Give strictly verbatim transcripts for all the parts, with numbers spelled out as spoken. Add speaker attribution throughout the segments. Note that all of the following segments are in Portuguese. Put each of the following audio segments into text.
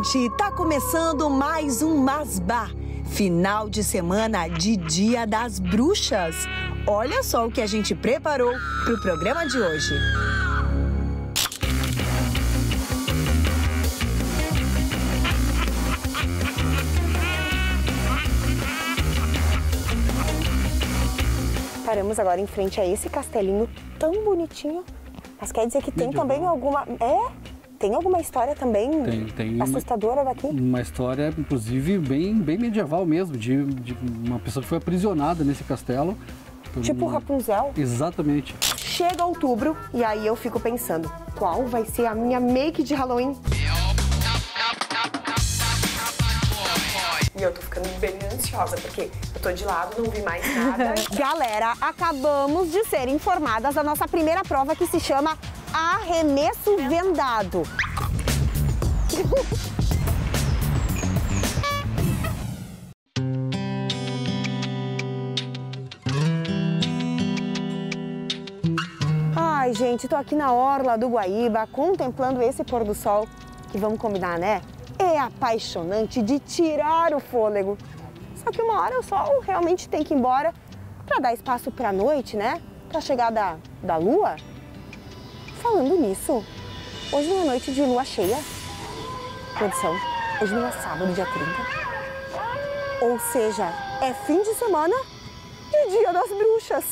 Speaker 1: gente! Tá começando mais um Masbá, final de semana de Dia das Bruxas. Olha só o que a gente preparou pro programa de hoje. Paramos agora em frente a esse castelinho tão bonitinho, mas quer dizer que tem
Speaker 2: Medieval.
Speaker 1: também alguma... É? Tem alguma história também
Speaker 2: Tem, tem
Speaker 1: assustadora
Speaker 2: uma,
Speaker 1: daqui?
Speaker 2: Uma história, inclusive, bem, bem medieval mesmo, de, de uma pessoa que foi aprisionada nesse castelo.
Speaker 1: Tipo
Speaker 2: um...
Speaker 1: Rapunzel?
Speaker 2: Exatamente.
Speaker 1: Chega outubro e aí eu fico pensando, qual vai ser a minha make de Halloween? E eu tô ficando bem ansiosa, porque eu tô de lado, não vi mais nada. Galera, acabamos de ser informadas da nossa primeira prova, que se chama Arremesso Vendado. Ai, gente, tô aqui na orla do Guaíba, contemplando esse pôr do sol, que vamos combinar, né? É apaixonante de tirar o fôlego. Só que uma hora o sol realmente tem que ir embora para dar espaço para a noite, né? Para a chegada da lua. Falando nisso, hoje não é noite de lua cheia. Produção, hoje não é sábado, dia trinta. Ou seja, é fim de semana e Dia das Bruxas.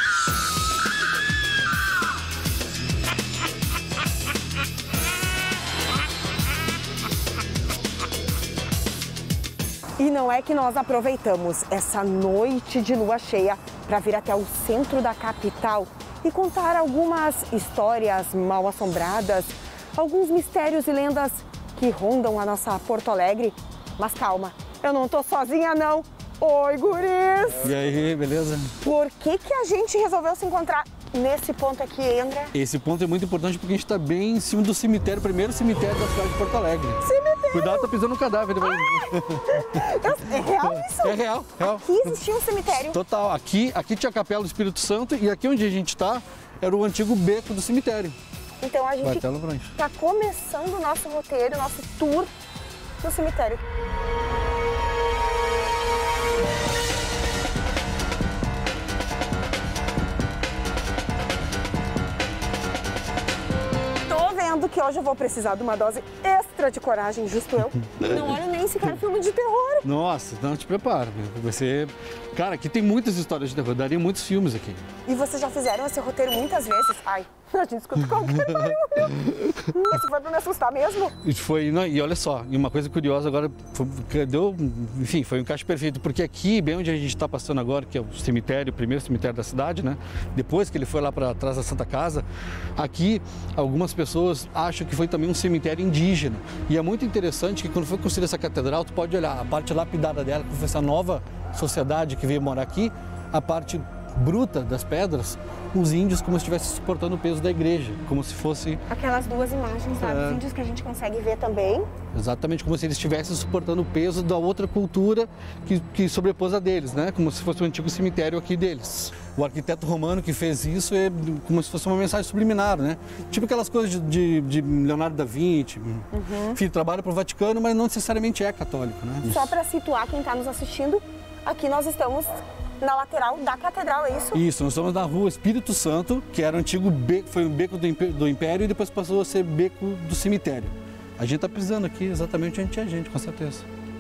Speaker 1: E não é que nós aproveitamos essa noite de lua cheia para vir até o centro da capital e contar algumas histórias mal assombradas, alguns mistérios e lendas que rondam a nossa Porto Alegre. Mas calma, eu não tô sozinha não. Oi, guris!
Speaker 2: E aí, beleza?
Speaker 1: Por que que a gente resolveu se encontrar nesse ponto aqui, André?
Speaker 2: Esse ponto é muito importante porque a gente tá bem em cima do cemitério, primeiro cemitério da cidade de Porto Alegre.
Speaker 1: Cemitério!
Speaker 2: Cuidado, tá pisando no cadáver.
Speaker 1: É real isso?
Speaker 2: É real, real.
Speaker 1: Aqui existia um cemitério.
Speaker 2: Total, aqui, aqui tinha a Capela do Espírito Santo e aqui onde a gente tá era o antigo beco do cemitério.
Speaker 1: Então a gente tá começando o nosso roteiro, o nosso tour no cemitério. Que hoje eu vou precisar de uma dose extra de coragem, justo eu. Não olho nem sequer filme de terror.
Speaker 2: Nossa, não te prepara. Você... Cara, aqui tem muitas histórias de terror, daria muitos filmes aqui.
Speaker 1: E vocês já fizeram esse roteiro muitas vezes? Ai, a gente escuta qualquer barulho. Isso foi pra me assustar mesmo?
Speaker 2: Foi, não, e olha só, e uma coisa curiosa agora, foi, deu, enfim, foi um encaixe perfeito, porque aqui, bem onde a gente está passando agora, que é o cemitério, o primeiro cemitério da cidade, né? Depois que ele foi lá para trás da Santa Casa, aqui algumas pessoas acham que foi também um cemitério indígena. E é muito interessante que quando foi construída essa catedral, tu pode olhar a parte lapidada dela, que foi essa nova sociedade que veio morar aqui, a parte bruta das pedras, os índios como se estivessem suportando o peso da igreja, como se fosse... Aquelas duas imagens lá dos índios que a gente consegue ver também. Exatamente, como se eles estivessem suportando o peso da outra cultura que, que sobrepôs a deles, né? Como se fosse um antigo cemitério aqui deles. O arquiteto romano que fez isso é como se fosse uma mensagem subliminar, né? Tipo aquelas coisas de, de, de Leonardo da Vinci. Uhum. Enfim, trabalha para o Vaticano, mas não necessariamente é católico, né? Só para situar quem está nos assistindo, aqui nós estamos na lateral da catedral, é isso? Isso, nós estamos na rua Espírito Santo, que era o antigo beco, foi um beco do Império e depois passou a ser beco do cemitério. A gente está pisando aqui exatamente onde tinha gente, com certeza.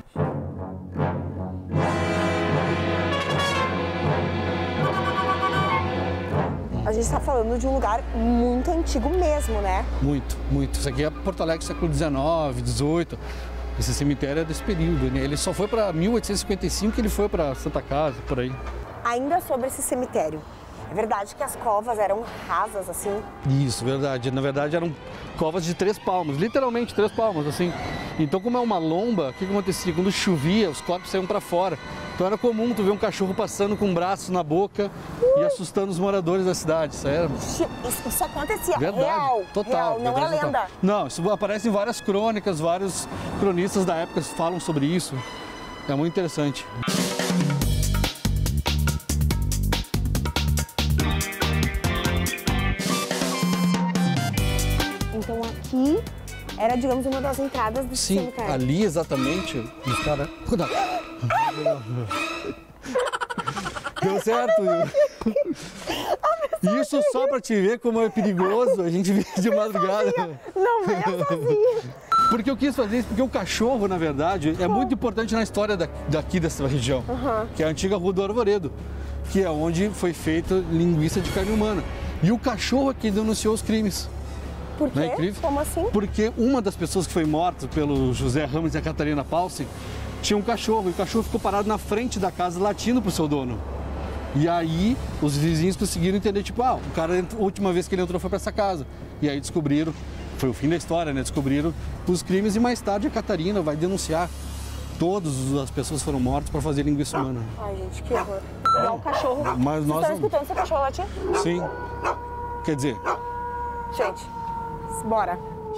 Speaker 2: A gente está falando de um lugar muito antigo mesmo, né? Muito, muito. Isso aqui é Porto Alegre, século dezenove, dezoito. Esse cemitério é desse período, né? Ele só foi para mil oitocentos e cinquenta e cinco que ele foi para Santa Casa, por aí. Ainda sobre esse cemitério, é verdade que as covas eram rasas, assim? Isso, verdade. Na verdade eram covas de três palmos, literalmente três palmos, assim. Então, como é uma lomba, o que, que acontecia? Quando chovia, os corpos saíam para fora. Então era comum tu ver um cachorro passando com um braço na boca uh! e assustando os moradores da cidade. Isso, era... isso, isso acontecia verdade, real, total, real, não verdade, é lenda. Total. Não, isso aparece em várias crônicas, vários cronistas da época falam sobre isso. É muito interessante. Então aqui
Speaker 1: era, digamos, uma das entradas do
Speaker 2: Sim,
Speaker 1: cemitério.
Speaker 2: ali exatamente, os caras... Cuidado! Deu certo! Isso só pra te ver como é perigoso a gente vir de madrugada.
Speaker 1: Não venha sozinho.
Speaker 2: Porque eu quis fazer isso, porque o cachorro, na verdade, é muito importante na história da, daqui dessa região,
Speaker 1: Uhum.
Speaker 2: que é a antiga Rua do Arvoredo, que é onde foi feita linguiça de carne humana. E o cachorro é quem denunciou os crimes.
Speaker 1: Por quê?
Speaker 2: Não é incrível?
Speaker 1: Como assim?
Speaker 2: Porque uma das pessoas que foi morta pelo José Ramos e a Catarina Paulsen tinha um cachorro, e o cachorro ficou parado na frente da casa latindo pro seu dono. E aí os vizinhos conseguiram entender, tipo, ah, o cara, a última vez que ele entrou foi para essa casa. E aí descobriram, foi o fim da história, né? Descobriram os crimes e mais tarde a Catarina vai denunciar. Todas as pessoas foram mortas para fazer linguiça humana.
Speaker 1: Ai, gente, que horror. E é um cachorro.
Speaker 2: Mas
Speaker 1: Vocês
Speaker 2: nós
Speaker 1: estão
Speaker 2: não...
Speaker 1: escutando esse cachorro latir?
Speaker 2: Sim. Quer dizer...
Speaker 1: Gente, bora.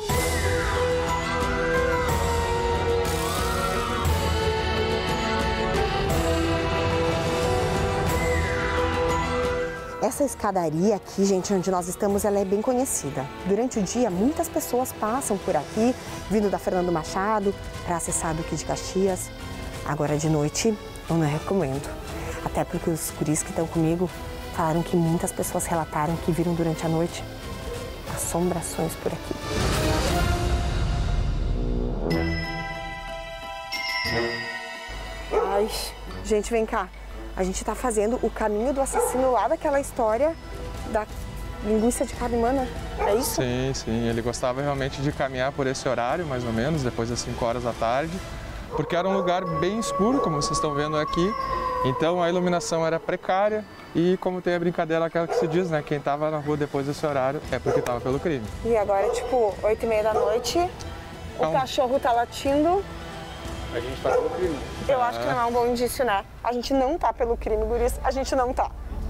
Speaker 1: Essa escadaria aqui, gente, onde nós estamos, ela é bem conhecida. Durante o dia, muitas pessoas passam por aqui, vindo da Fernando Machado, para acessar Duque de Caxias. Agora, de noite, eu não recomendo. Até porque os guris que estão comigo falaram que muitas pessoas relataram que viram durante a noite assombrações por aqui. Ai, gente, vem cá. A gente tá fazendo o caminho do assassino lá daquela história da linguiça de carne humana, é isso?
Speaker 3: Sim, sim. Ele gostava realmente de caminhar por esse horário, mais ou menos, depois das cinco horas da tarde, porque era um lugar bem escuro, como vocês estão vendo aqui. Então a iluminação era precária e, como tem a brincadeira aquela que se diz, né? Quem estava na rua depois desse horário é porque estava pelo crime.
Speaker 1: E agora, tipo, oito e meia da noite, o
Speaker 3: Então,
Speaker 1: cachorro tá latindo.
Speaker 2: A gente tá pelo crime.
Speaker 1: Eu acho que não é um bom indício, né? A gente não tá pelo crime, guris. A gente não tá.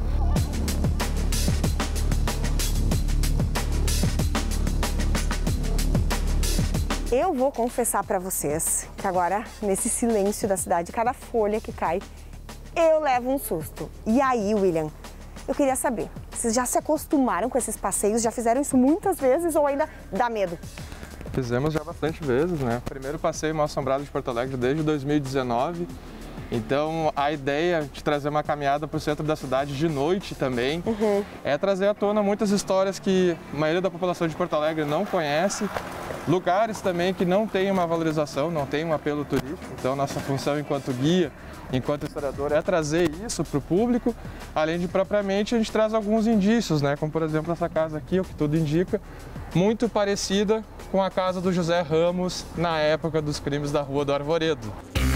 Speaker 1: Eu vou confessar pra vocês que agora, nesse silêncio da cidade, cada folha que cai, eu levo um susto. E aí, William, eu queria saber, vocês já se acostumaram com esses passeios? Já fizeram isso muitas vezes ou ainda dá medo?
Speaker 3: Fizemos já bastante vezes, né? Primeiro passeio mal assombrado de Porto Alegre desde dois mil e dezenove. Então, a ideia de trazer uma caminhada para o centro da cidade de noite também uhum. é trazer à tona muitas histórias que a maioria da população de Porto Alegre não conhece, lugares também que não têm uma valorização, não têm um apelo turístico. Então, nossa função enquanto guia, enquanto historiador, é trazer isso para o público, além de propriamente a gente traz alguns indícios, né? Como por exemplo essa casa aqui, o que tudo indica, muito parecida com a casa do José Ramos na época dos crimes da Rua do Arvoredo.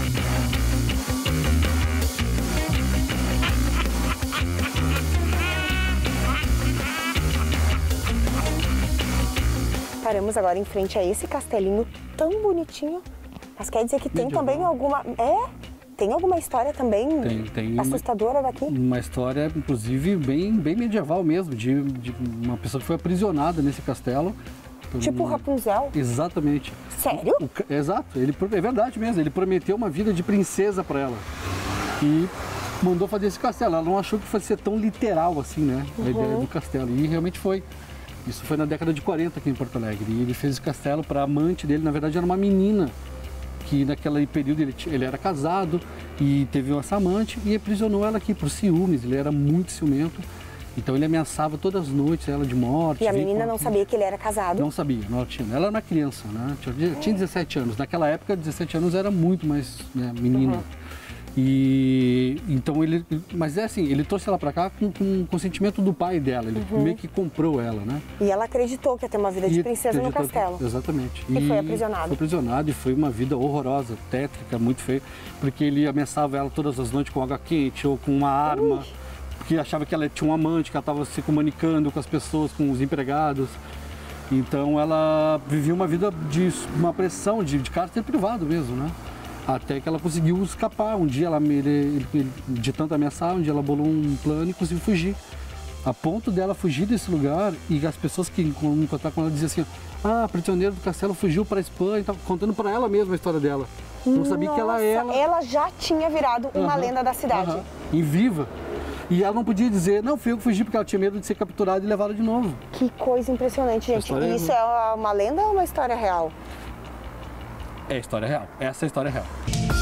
Speaker 1: Paramos agora em frente a esse castelinho tão bonitinho, mas quer dizer que tem
Speaker 2: Medieval.
Speaker 1: também alguma... É? Tem alguma história também
Speaker 2: Tem, tem
Speaker 1: assustadora
Speaker 2: uma,
Speaker 1: daqui?
Speaker 2: Uma história, inclusive, bem, bem medieval mesmo, de, de uma pessoa que foi aprisionada nesse castelo.
Speaker 1: Tipo
Speaker 2: um...
Speaker 1: Rapunzel?
Speaker 2: Exatamente.
Speaker 1: Sério?
Speaker 2: O, o, exato, ele, é verdade mesmo, ele prometeu uma vida de princesa para ela. E mandou fazer esse castelo. Ela não achou que fosse ser tão literal assim, né? A uhum. ideia do castelo. E realmente foi. Isso foi na década de quarenta aqui em Porto Alegre. E ele fez esse castelo para a amante dele, na verdade era uma menina, que naquele período ele, ele era casado e teve essa amante e aprisionou ela aqui por ciúmes. Ele era muito ciumento, então ele ameaçava todas as noites ela de morte.
Speaker 1: E a menina não sabia que ele era casado?
Speaker 2: Não sabia, não tinha. Ela era uma criança, né? Tinha, tinha dezessete anos. Naquela época, dezessete anos era muito mais, né, menina. Uhum. E então ele, mas é assim, ele trouxe ela pra cá com, com o consentimento do pai dela, ele uhum. meio que comprou ela, né?
Speaker 1: E ela acreditou que ia ter uma vida de princesa no castelo.
Speaker 2: Exatamente.
Speaker 1: E, e foi aprisionada.
Speaker 2: Foi aprisionada e foi uma vida horrorosa, tétrica, muito feia, porque ele ameaçava ela todas as noites com água quente ou com uma arma, Ui. porque achava que ela tinha um amante, que ela estava se comunicando com as pessoas, com os empregados. Então ela vivia uma vida de uma pressão, de, de cárcere privado mesmo, né? Até que ela conseguiu escapar. Um dia, ela, ele, ele, de tanto ameaçar, um dia ela bolou um plano e conseguiu fugir. A ponto dela fugir desse lugar e as pessoas que encontraram com ela diziam assim: ah, a prisioneira do castelo fugiu para a Espanha e estava contando para ela mesma a história dela. Não sabia
Speaker 1: Nossa,
Speaker 2: que ela era...
Speaker 1: Ela já tinha virado uma uhum, lenda da cidade.
Speaker 2: Uhum. E viva. E ela não podia dizer, não, fui eu que fugi porque ela tinha medo de ser capturada e levada de novo.
Speaker 1: Que coisa impressionante, gente. E isso é uma lenda ou uma história real?
Speaker 2: É história real. Essa é a história real.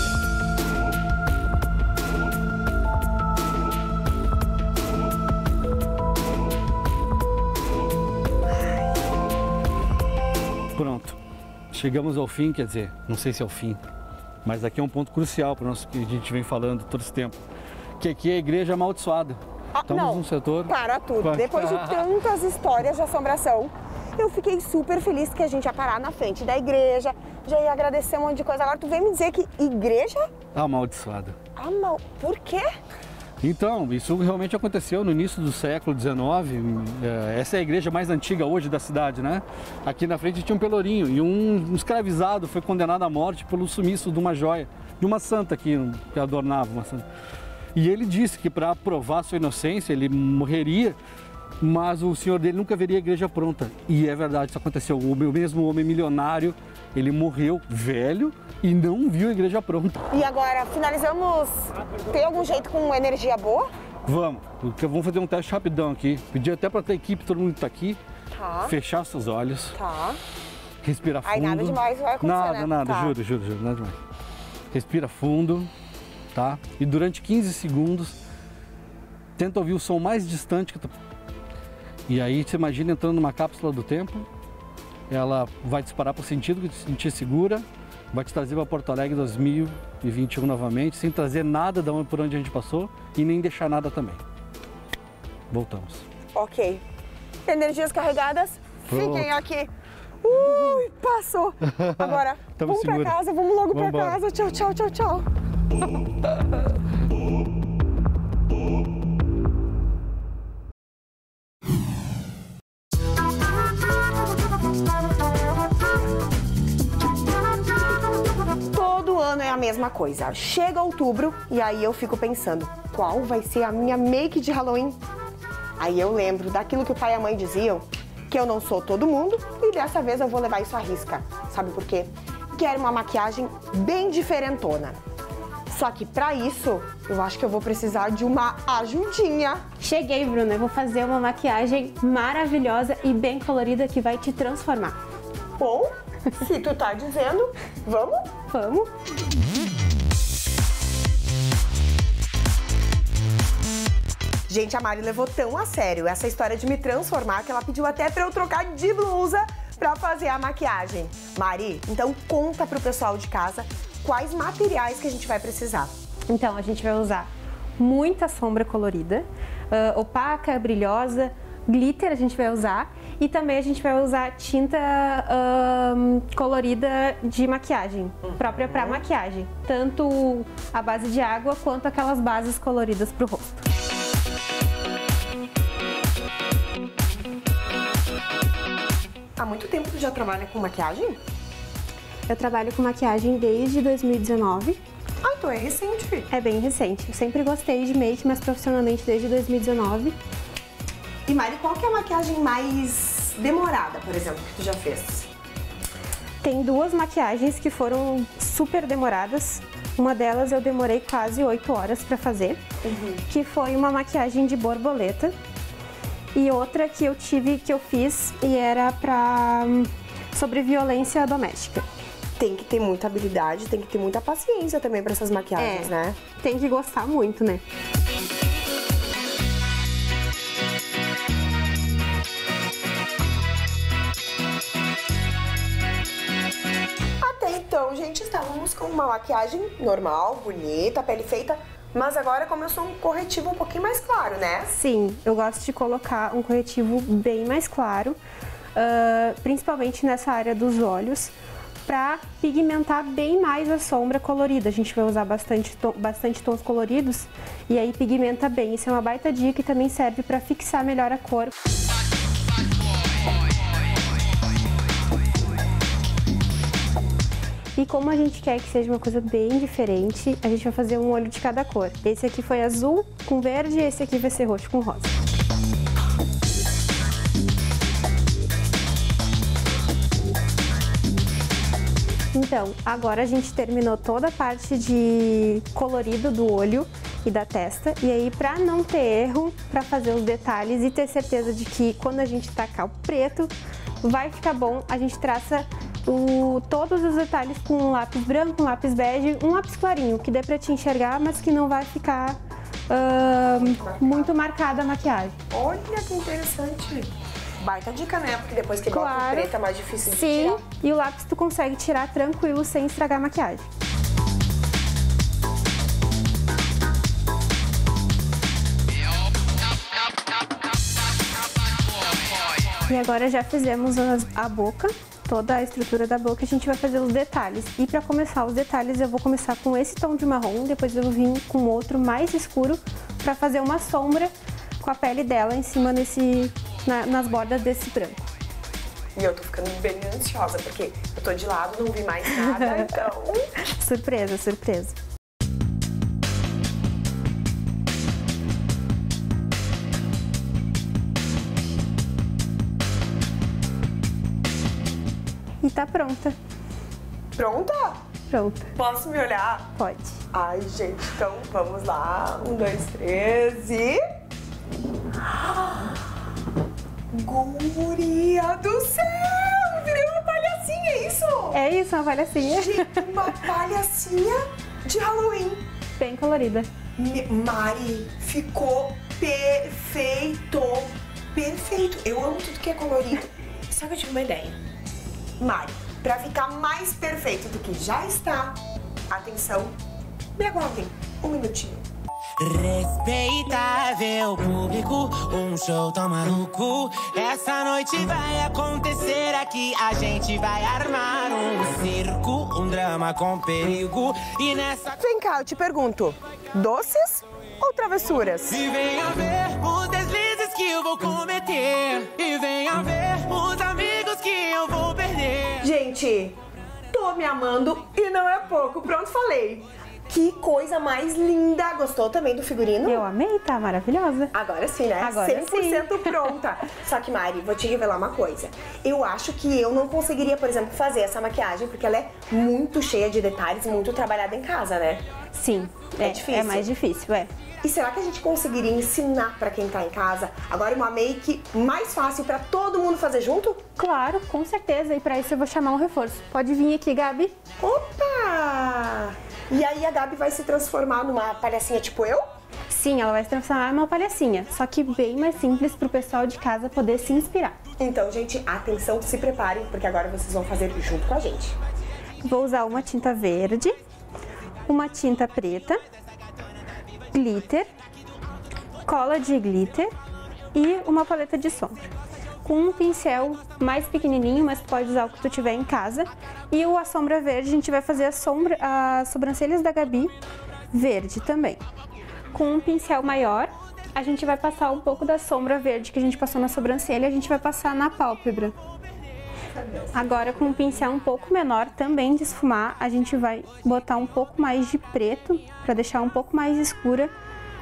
Speaker 2: Pronto. Chegamos ao fim, quer dizer, não sei se é o fim, mas aqui é um ponto crucial para nós que a gente vem falando todo esse tempo, que aqui é a igreja amaldiçoada.
Speaker 1: Ah,
Speaker 2: Estamos
Speaker 1: não,
Speaker 2: num setor...
Speaker 1: para tudo. Depois de tantas histórias de assombração, eu fiquei super feliz que a gente ia parar na frente da igreja, já ia agradecer um monte de coisa. Agora tu vem me dizer que igreja...
Speaker 2: Amaldiçoada.
Speaker 1: Amal... Por quê?
Speaker 2: Então, isso realmente aconteceu no início do século dezenove. Essa é a igreja mais antiga hoje da cidade, né? Aqui na frente tinha um pelourinho e um escravizado foi condenado à morte pelo sumiço de uma joia, de uma santa aqui, que adornava uma santa. E ele disse que para provar sua inocência ele morreria, mas o senhor dele nunca veria a igreja pronta. E é verdade, isso aconteceu. O mesmo homem milionário, ele morreu velho e não viu a igreja pronta.
Speaker 1: E agora, finalizamos. Tem algum jeito com energia boa?
Speaker 2: Vamos, porque vamos fazer um teste rapidão aqui. Pedir até para a equipe, todo mundo que está aqui,
Speaker 1: tá.
Speaker 2: Fechar seus olhos,
Speaker 1: tá.
Speaker 2: Respirar fundo.
Speaker 1: Aí nada demais vai acontecer,
Speaker 2: Nada,
Speaker 1: né?
Speaker 2: nada,
Speaker 1: tá.
Speaker 2: juro, juro, juro, nada demais. Respira fundo, tá? E durante quinze segundos, tenta ouvir o som mais distante que tu... E aí você imagina entrando numa cápsula do tempo, ela vai disparar para o sentido que te sentir segura, vai te trazer para Porto Alegre dois mil e vinte e um novamente, sem trazer nada de onde, por onde a gente passou e nem deixar nada também. Voltamos.
Speaker 1: Ok. Energias carregadas,
Speaker 2: Pronto.
Speaker 1: Fiquem aqui. Ui, passou. Agora, vamos para casa, vamos logo para casa. Tchau, tchau, tchau, tchau. Todo ano é a mesma coisa. Chega outubro e aí eu fico pensando, qual vai ser a minha make de Halloween? Aí eu lembro daquilo que o pai e a mãe diziam, que eu não sou todo mundo e dessa vez eu vou levar isso à risca. Sabe por quê? Quero uma maquiagem bem diferentona. Só que pra isso, eu acho que eu vou precisar de uma ajudinha.
Speaker 4: Cheguei, Bruna. Eu vou fazer uma maquiagem maravilhosa e bem colorida que vai te transformar.
Speaker 1: Bom, se tu tá dizendo, vamos?
Speaker 4: Vamos.
Speaker 1: Gente, a Mari levou tão a sério essa história de me transformar que ela pediu até pra eu trocar de blusa pra fazer a maquiagem. Mari, então conta pro pessoal de casa quais materiais que a gente vai precisar.
Speaker 4: Então, a gente vai usar muita sombra colorida, uh, opaca, brilhosa, glitter a gente vai usar e também a gente vai usar tinta uh, colorida de maquiagem, uhum. própria pra maquiagem. Tanto a base de água quanto aquelas bases coloridas pro rosto.
Speaker 1: Há muito tempo tu já trabalha com maquiagem?
Speaker 4: Eu trabalho com maquiagem desde dois mil e dezenove.
Speaker 1: Ah, então é recente.
Speaker 4: É bem recente. Eu sempre gostei de make, mas profissionalmente desde dois mil e dezenove.
Speaker 1: E Mari, qual que é a maquiagem mais demorada, por exemplo, que tu já fez?
Speaker 4: Tem duas maquiagens que foram super demoradas. Uma delas eu demorei quase oito horas pra fazer, uhum. que foi uma maquiagem de borboleta. E outra que eu tive, que eu fiz, e era pra... sobre violência doméstica.
Speaker 1: Tem que ter muita habilidade, tem que ter muita paciência também pra essas maquiagens, é, né?
Speaker 4: Tem que gostar muito, né?
Speaker 1: Até então, gente, estávamos com uma maquiagem normal, bonita, pele feita. Mas agora começou um corretivo um pouquinho mais claro, né?
Speaker 4: Sim, eu gosto de colocar um corretivo bem mais claro, uh, principalmente nessa área dos olhos, para pigmentar bem mais a sombra colorida. A gente vai usar bastante, tom, bastante tons coloridos e aí pigmenta bem. Isso é uma baita dica e também serve para fixar melhor a cor. E como a gente quer que seja uma coisa bem diferente, a gente vai fazer um olho de cada cor. Esse aqui foi azul com verde e esse aqui vai ser roxo com rosa. Então, agora a gente terminou toda a parte de colorido do olho e da testa. E aí, pra não ter erro, pra fazer os detalhes e ter certeza de que quando a gente tacar o preto, vai ficar bom, a gente traça o, todos os detalhes com um lápis branco, um lápis bege, um lápis clarinho, que dê pra te enxergar, mas que não vai ficar uh, muito marcada a maquiagem.
Speaker 1: Olha que interessante. Baita dica, né? Porque depois que
Speaker 4: Claro.
Speaker 1: bota o preto é mais difícil de
Speaker 4: Sim,
Speaker 1: tirar.
Speaker 4: e o lápis tu consegue tirar tranquilo sem estragar a maquiagem. E agora já fizemos as- a boca, toda a estrutura da boca, a gente vai fazer os detalhes. E para começar os detalhes eu vou começar com esse tom de marrom, depois eu vou vir com outro mais escuro para fazer uma sombra com a pele dela em cima nesse, na- nas bordas desse branco.
Speaker 1: E eu tô ficando bem ansiosa, porque eu tô de lado, não vi mais nada, então...
Speaker 4: Surpresa, surpresa. E tá pronta.
Speaker 1: Pronta?
Speaker 4: Pronta.
Speaker 1: Posso me olhar?
Speaker 4: Pode.
Speaker 1: Ai, gente, então vamos lá. Um, dois, três e... Guria do céu! Virei uma palhacinha, é isso?
Speaker 4: É isso, uma palhacinha.
Speaker 1: Gente, uma palhacinha de Halloween.
Speaker 4: Bem colorida.
Speaker 1: Me- Mari, ficou perfeito. Perfeito. Eu amo tudo que é colorido. Só que eu tive uma ideia. Mari, pra ficar mais perfeito do que já está, atenção, me aguardem um minutinho.
Speaker 5: Respeitável público, um show tão maluco. Essa noite vai acontecer aqui. A gente vai armar um circo, um drama com perigo. E nessa.
Speaker 1: Vem cá, eu te pergunto, doces ou travessuras?
Speaker 5: E venha ver os deslizes que eu vou cometer. E venha ver os amigos que eu vou perder.
Speaker 1: Gente, tô me amando e não é pouco. Pronto, falei. Que coisa mais linda. Gostou também do figurino?
Speaker 4: Eu amei, tá maravilhosa.
Speaker 1: Agora sim, né?
Speaker 4: Agora
Speaker 1: cem por cento pronta. Só que, Mari, vou te revelar uma coisa. Eu acho que eu não conseguiria, por exemplo, fazer essa maquiagem, porque ela é muito cheia de detalhes, muito trabalhada em casa, né?
Speaker 4: Sim,
Speaker 1: É
Speaker 4: é,
Speaker 1: difícil.
Speaker 4: é mais difícil, é.
Speaker 1: E será que a gente conseguiria ensinar pra quem tá em casa agora uma make mais fácil pra todo mundo fazer junto?
Speaker 4: Claro, com certeza. E pra isso eu vou chamar um reforço. Pode vir aqui, Gabi.
Speaker 1: Opa! E aí a Gabi vai se transformar numa palhacinha tipo eu?
Speaker 4: Sim, ela vai se transformar em uma palhacinha, só que bem mais simples pro pessoal de casa poder se inspirar.
Speaker 1: Então, gente, atenção, se preparem, porque agora vocês vão fazer junto com a gente.
Speaker 4: Vou usar uma tinta verde, uma tinta preta, glitter, cola de glitter e uma paleta de sombra. Com um pincel mais pequenininho, mas tu pode usar o que tu tiver em casa. E a sombra verde, a gente vai fazer a sombra, as sobrancelhas da Gabi verde também. Com um pincel maior, a gente vai passar um pouco da sombra verde que a gente passou na sobrancelha, a gente vai passar na pálpebra. Agora, com um pincel um pouco menor, também de esfumar, a gente vai botar um pouco mais de preto para deixar um pouco mais escura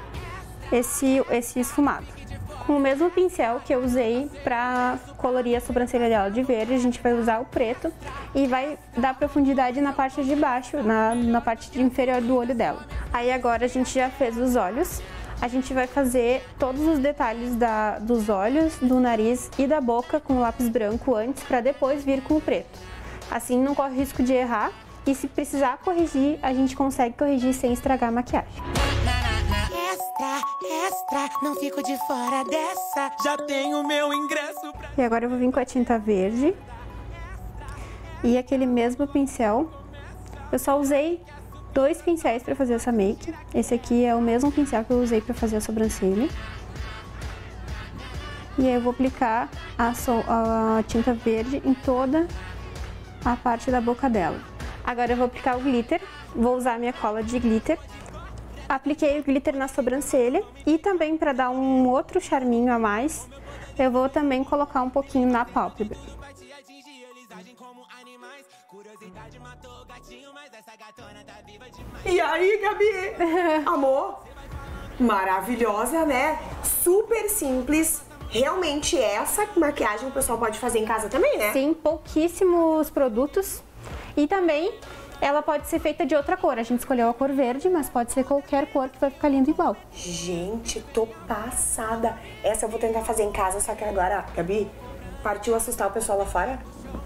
Speaker 4: esse, esse esfumado. Com o mesmo pincel que eu usei para colorir a sobrancelha dela de verde, a gente vai usar o preto e vai dar profundidade na parte de baixo, na, na parte de inferior do olho dela. Aí agora a gente já fez os olhos, a gente vai fazer todos os detalhes da, dos olhos, do nariz e da boca com o lápis branco antes, para depois vir com o preto. Assim não corre risco de errar e se precisar corrigir, a gente consegue corrigir sem estragar a maquiagem.
Speaker 5: Extra, extra, não fico de fora dessa. Já tenho meu ingresso pra...
Speaker 4: E agora eu vou vir com a tinta verde e aquele mesmo pincel. Eu só usei dois pincéis para fazer essa make. Esse aqui é o mesmo pincel que eu usei para fazer a sobrancelha. E aí eu vou aplicar a, so a tinta verde em toda a parte da boca dela. Agora eu vou aplicar o glitter. Vou usar a minha cola de glitter. Apliquei o glitter na sobrancelha e também para dar um outro charminho a mais, eu vou também colocar um pouquinho na pálpebra.
Speaker 1: E aí, Gabi? Amor? Maravilhosa, né? Super simples. Realmente essa maquiagem o pessoal pode fazer em casa também, né?
Speaker 4: Sim, pouquíssimos produtos E também ela pode ser feita de outra cor. A gente escolheu a cor verde, mas pode ser qualquer cor que vai ficar lindo igual.
Speaker 1: Gente, tô passada. Essa eu vou tentar fazer em casa, só que agora, Gabi, partiu assustar o pessoal lá fora?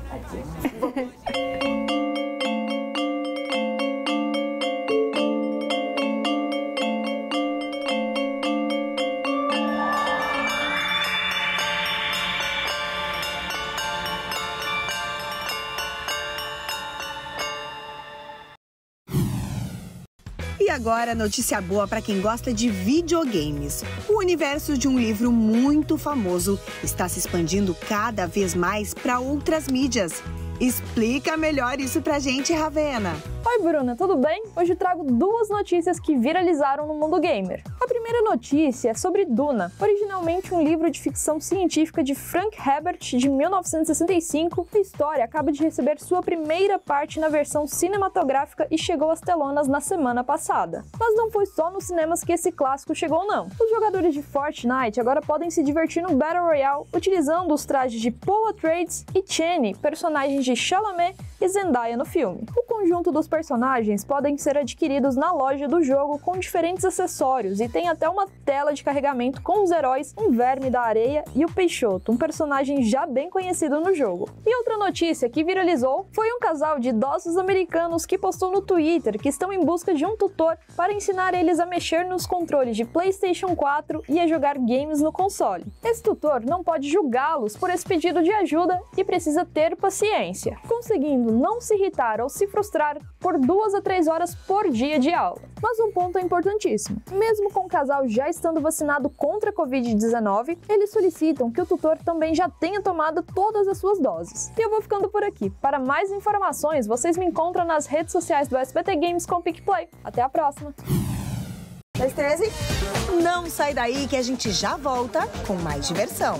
Speaker 1: E agora, notícia boa para quem gosta de videogames. O universo de um livro muito famoso está se expandindo cada vez mais para outras mídias. Explica melhor isso pra gente, Ravena.
Speaker 6: Oi, Bruna, tudo bem? Hoje trago duas notícias que viralizaram no mundo gamer. A primeira notícia é sobre Duna, originalmente um livro de ficção científica de Frank Herbert de mil novecentos e sessenta e cinco. A história acaba de receber sua primeira parte na versão cinematográfica e chegou às telonas na semana passada. Mas não foi só nos cinemas que esse clássico chegou, não. Os jogadores de Fortnite agora podem se divertir no Battle Royale utilizando os trajes de Paul Atreides e Chani, personagens de Chalamet e Zendaya no filme. O conjunto dos personagens podem ser adquiridos na loja do jogo com diferentes acessórios e tem até uma tela de carregamento com os heróis, um verme da areia e o Peixoto, um personagem já bem conhecido no jogo. E outra notícia que viralizou foi um casal de idosos americanos que postou no Twitter que estão em busca de um tutor para ensinar eles a mexer nos controles de PlayStation quatro e a jogar games no console. Esse tutor não pode julgá-los por esse pedido de ajuda e precisa ter paciência, conseguindo não se irritar ou se frustrar por duas a três horas por dia de aula. Mas um ponto é importantíssimo. Mesmo com o casal já estando vacinado contra a covid dezenove, eles solicitam que o tutor também já tenha tomado todas as suas doses. E eu vou ficando por aqui. Para mais informações, vocês me encontram nas redes sociais do S B T Games com PicPlay. Até a próxima!
Speaker 1: dois, treze. Não sai daí que a gente já volta com mais diversão.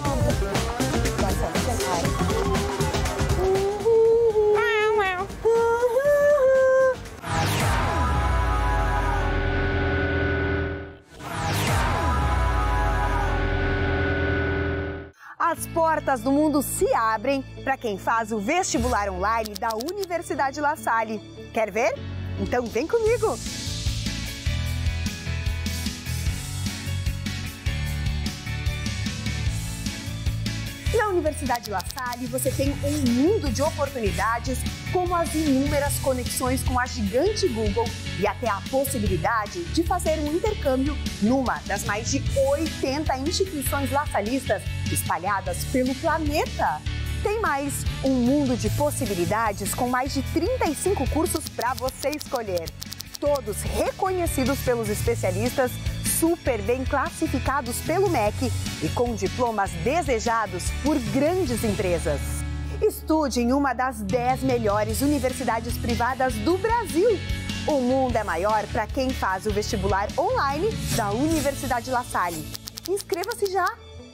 Speaker 1: As portas do mundo se abrem para quem faz o vestibular online da Universidade La Salle. Quer ver? Então vem comigo! Na Universidade La Salle, você tem um mundo de oportunidades, como as inúmeras conexões com a gigante Google e até a possibilidade de fazer um intercâmbio numa das mais de oitenta instituições laçalistas espalhadas pelo planeta. Tem mais um mundo de possibilidades com mais de trinta e cinco cursos para você escolher. Todos reconhecidos pelos especialistas, super bem classificados pelo M E C e com diplomas desejados por grandes empresas. Estude em uma das dez melhores universidades privadas do Brasil. O mundo é maior para quem faz o vestibular online da Universidade La Salle. Inscreva-se já!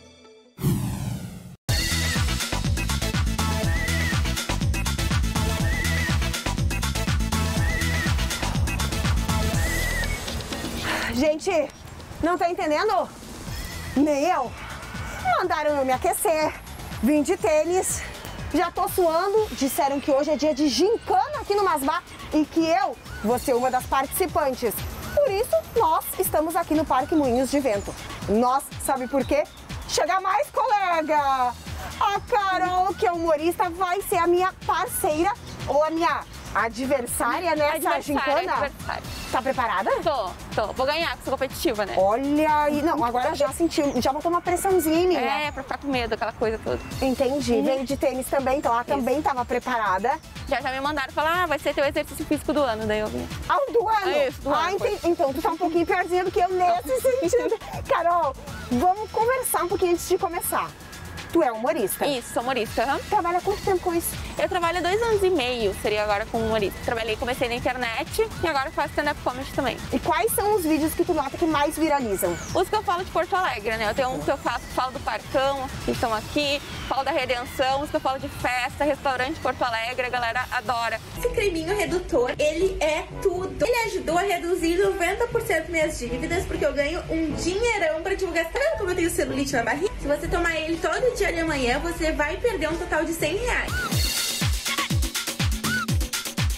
Speaker 1: Gente, não tá entendendo? Nem eu. Mandaram eu me aquecer, vim de tênis, já tô suando. Disseram que hoje é dia de gincana aqui no Masbá e que eu vou ser uma das participantes. Por isso, nós estamos aqui no Parque Moinhos de Vento. Nós, sabe por quê? Chega mais, colega! A Carol, que é humorista, vai ser a minha parceira ou a minha adversária nessa gincana.
Speaker 7: Adversária.
Speaker 1: Tá preparada?
Speaker 7: Tô, tô. Vou ganhar, porque sou competitiva, né?
Speaker 1: Olha aí. Não, agora já senti, já botou uma pressãozinha em mim, né?
Speaker 7: É, pra ficar com medo, aquela coisa toda.
Speaker 1: Entendi.
Speaker 7: Uhum.
Speaker 1: Veio de tênis também, então ela Isso. também tava preparada.
Speaker 7: Já, já me mandaram falar, ah, vai ser teu exercício físico do ano, daí eu vim.
Speaker 1: Ah, do ano?
Speaker 7: É isso, do
Speaker 1: ah,
Speaker 7: ano.
Speaker 1: Entendi. Então tu tá um pouquinho piorzinha do que eu nesse sentido. Carol, vamos conversar um pouquinho antes de começar. Tu é humorista?
Speaker 7: Isso, sou humorista. Uhum.
Speaker 1: Trabalha quanto tempo com isso?
Speaker 7: Eu trabalho dois anos e meio, seria agora como humorista. Trabalhei, comecei na internet e agora faço stand-up comedy também.
Speaker 1: E quais são os vídeos que tu nota que mais viralizam?
Speaker 7: Os que eu falo de Porto Alegre, né? Eu tenho um que eu faço, falo do Parcão, que estão aqui, falo da Redenção, os que eu falo de festa, restaurante Porto Alegre, a galera adora.
Speaker 8: Esse creminho redutor, ele é tudo. Ele ajudou a reduzir noventa por cento minhas dívidas, porque eu ganho um dinheirão pra divulgar. Tá vendo como eu tenho celulite na barriga? Se você tomar ele todo dia de manhã, você vai perder um total de cem reais.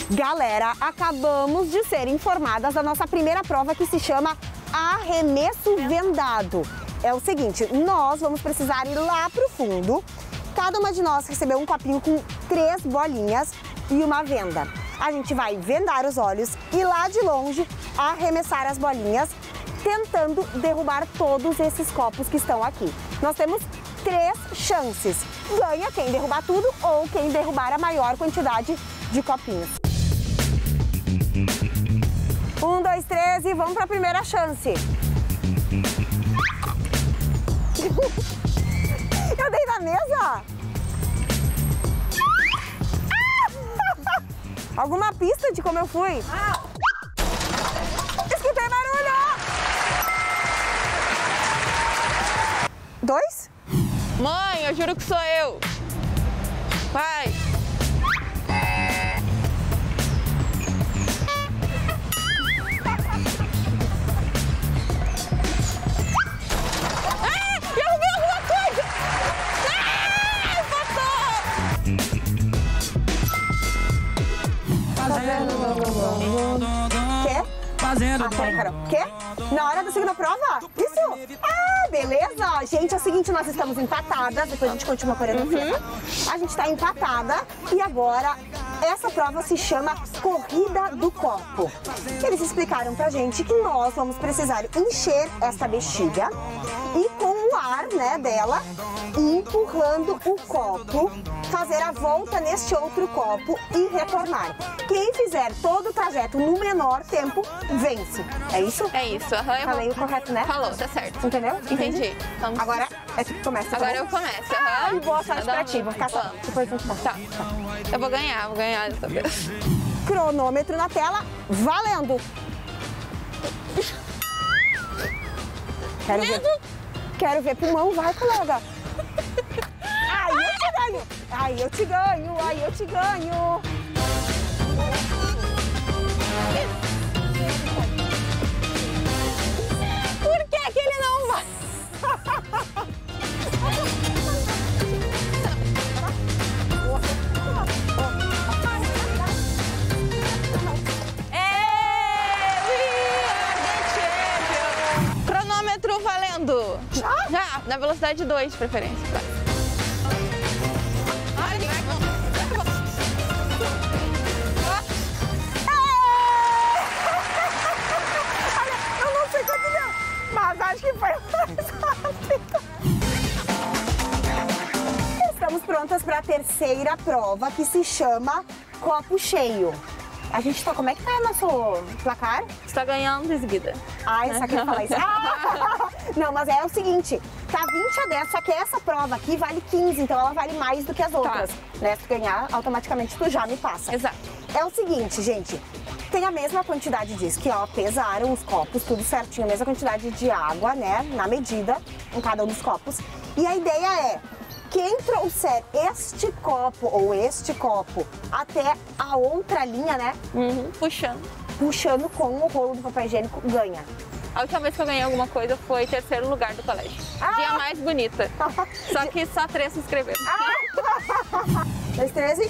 Speaker 1: Galera, acabamos de ser informadas da nossa primeira prova que se chama arremesso vendado. É o seguinte, nós vamos precisar ir lá pro fundo. Cada uma de nós recebeu um copinho com três bolinhas e uma venda. A gente vai vendar os olhos e lá de longe arremessar as bolinhas, tentando derrubar todos esses copos que estão aqui. Nós temos três chances. Ganha quem derrubar tudo ou quem derrubar a maior quantidade de copinhos. Um, dois, três e vamos para a primeira chance. Eu dei na mesa? Alguma pista de como eu fui? Escutei barulho! Dois?
Speaker 7: Mãe, eu juro que sou eu. Vai. Ah, derrubei alguma coisa! Ah,
Speaker 1: Quê?
Speaker 5: Fazendo
Speaker 1: ah, pera, pera. Quê? Na hora da segunda prova? Isso? Ah, beleza. Gente, é o seguinte, nós estamos empatadas. Depois a gente continua a coreografia. Uhum. A gente está empatada e agora essa prova se chama Corrida do Copo. Eles explicaram pra gente que nós vamos precisar encher essa bexiga e com o ar, né, dela, empurrando o copo, fazer a volta neste outro copo e retornar. Quem fizer todo o trajeto no menor tempo, vence. É isso?
Speaker 7: É isso. Uhum, eu
Speaker 1: Falei
Speaker 7: vou...
Speaker 1: o correto, né?
Speaker 7: Falou, tá certo.
Speaker 1: Entendeu?
Speaker 7: Entendi. Vamos.
Speaker 1: Agora é tu que começa. Tá
Speaker 7: Agora
Speaker 1: bom?
Speaker 7: eu começo. Uhum.
Speaker 1: Ai, boa sorte pra ti. Vou ficar só.
Speaker 7: Vamos.
Speaker 1: Depois eu vou
Speaker 7: Tá. Eu vou ganhar, vou ganhar dessa vez.
Speaker 1: Cronômetro na tela, valendo! Quero ver. Quero ver pulmão, vai, colega. Ai, eu te ganho. Ai, eu te ganho. Ai, eu te ganho.
Speaker 7: Por que que ele não vai? Cronômetro valendo.
Speaker 1: Já?
Speaker 7: Já, na velocidade dois de preferência. Vai.
Speaker 1: Eu não sei quanto deu, mas acho que foi mais rápido. Estamos prontas para a terceira prova, que se chama Copo Cheio. A gente tá, como é que tá o nosso placar?
Speaker 7: Você tá ganhando em seguida.
Speaker 1: Ah, eu só queria falar isso. Ah! Não, mas é o seguinte, tá vinte a dez, só que essa prova aqui vale quinze, então ela vale mais do que as outras. Tá. Né? Se tu ganhar, automaticamente tu já me passa.
Speaker 7: Exato.
Speaker 1: É o seguinte, gente, tem a mesma quantidade disso, que ó, pesaram os copos, tudo certinho, a mesma quantidade de água, né, na medida, em cada um dos copos. E a ideia é, quem trouxer este copo ou este copo até a outra linha, né?
Speaker 7: Uhum. Puxando.
Speaker 1: Puxando com o rolo do papel higiênico, ganha.
Speaker 7: A última vez que eu ganhei alguma coisa foi terceiro lugar do colégio.
Speaker 1: Ah!
Speaker 7: Dia mais bonita. Só que só três se inscreveram.
Speaker 1: Ah! Dois, treze.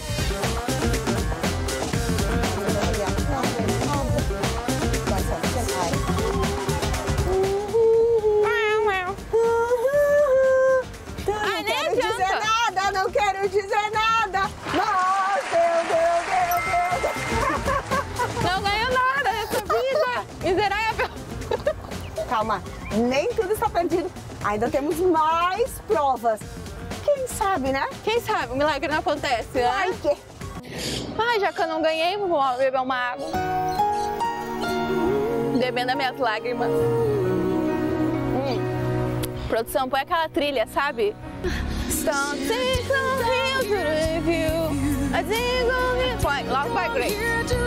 Speaker 7: Ai, nem
Speaker 1: Não quero dizer nada, não quero dizer nada. Não, deu, deu, deu, deu.
Speaker 7: Não ganho nada nessa vida. Miserável.
Speaker 1: Calma, nem tudo está perdido. Ainda temos mais provas. Quem sabe, né?
Speaker 7: Quem sabe, o milagre não acontece, né?
Speaker 1: Ai, que...
Speaker 7: Ai, já que eu não ganhei, vou beber uma água. Bebendo as minhas lágrimas. Hum. Produção, põe aquela trilha, sabe? Põe, logo vai, Grace.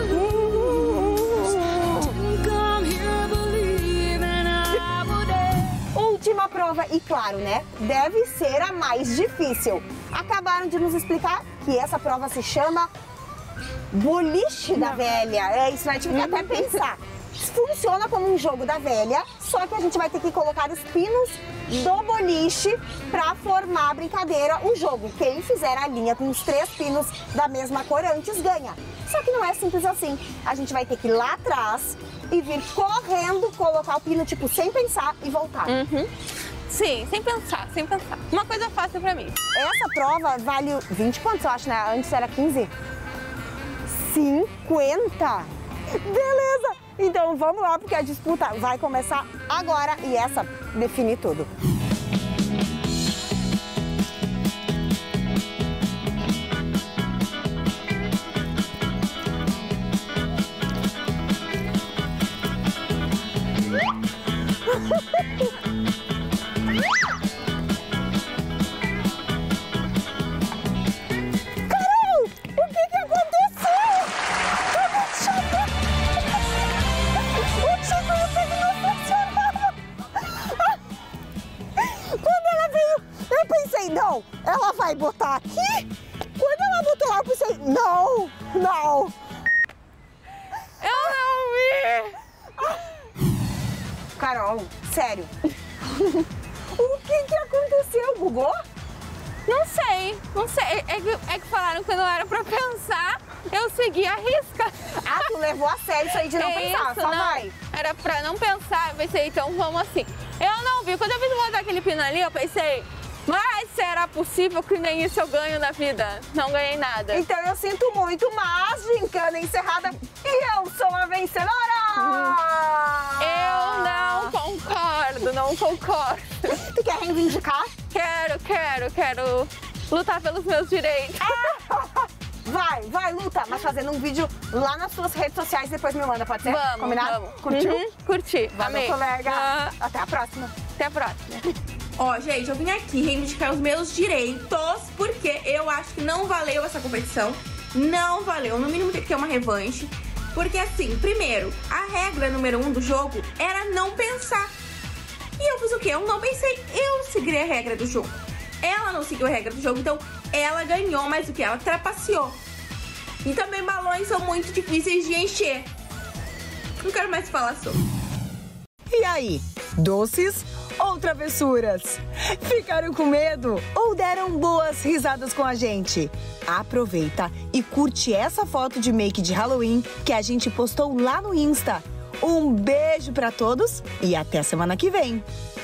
Speaker 1: Última prova, e claro, né? Deve ser a mais difícil. Acabaram de nos explicar que essa prova se chama Boliche da Velha. É isso, vai tive que até pensar. Funciona como um jogo da velha, só que a gente vai ter que colocar os pinos do boliche para formar a brincadeira, o jogo. Quem fizer a linha com os três pinos da mesma cor antes ganha. Só que não é simples assim. A gente vai ter que ir lá atrás e vir correndo, colocar o pino, tipo, sem pensar e voltar.
Speaker 7: Uhum. Sim, sem pensar, sem pensar. Uma coisa fácil pra mim.
Speaker 1: Essa prova vale vinte pontos, eu acho, né? Antes era quinze. cinquenta! Beleza! Então vamos lá, porque a disputa vai começar agora e essa define tudo. Não, ela vai botar aqui. Quando ela botou lá, eu pensei, não, não.
Speaker 7: Eu não vi.
Speaker 1: Carol, sério. O que que aconteceu? Bugou?
Speaker 7: Não sei, não sei. É que, é que falaram que não era pra pensar, eu segui a risca.
Speaker 1: Ah, tu levou a sério isso aí de não
Speaker 7: é
Speaker 1: pensar,
Speaker 7: isso,
Speaker 1: só
Speaker 7: não.
Speaker 1: vai.
Speaker 7: Era pra não pensar, eu pensei, então vamos assim. Eu não vi, quando eu vi botar aquele pino ali, eu pensei... Mas será possível que nem isso eu ganho na vida? Não ganhei nada.
Speaker 1: Então eu sinto muito, mas gincana encerrada e eu sou a vencedora!
Speaker 7: Eu não concordo, não concordo.
Speaker 1: Tu quer reivindicar?
Speaker 7: Quero, quero, quero lutar pelos meus direitos.
Speaker 1: Vai, vai, luta, mas fazendo um vídeo lá nas suas redes sociais, depois me manda, pode ser?
Speaker 7: Vamos,
Speaker 1: Combinado?
Speaker 7: vamos.
Speaker 1: Curtiu?
Speaker 7: Uhum, curti,
Speaker 1: Valeu,
Speaker 7: amei.
Speaker 1: colega.
Speaker 7: Ah.
Speaker 1: Até a próxima.
Speaker 7: Até a próxima.
Speaker 8: Ó, gente, eu vim aqui reivindicar os meus direitos, porque eu acho que não valeu essa competição. Não valeu, no mínimo tem que ter uma revanche. Porque assim, primeiro, a regra número um do jogo era não pensar. E eu fiz o quê? Eu não pensei, eu segui a regra do jogo. Ela não seguiu a regra do jogo, então ela ganhou, mas o que? Ela trapaceou. E também balões são muito difíceis de encher. Não quero mais falar sobre.
Speaker 1: E aí, doces ou travessuras? Ficaram com medo ou deram boas risadas com a gente? Aproveita e curte essa foto de make de Halloween que a gente postou lá no Insta. Um beijo pra todos e até semana que vem!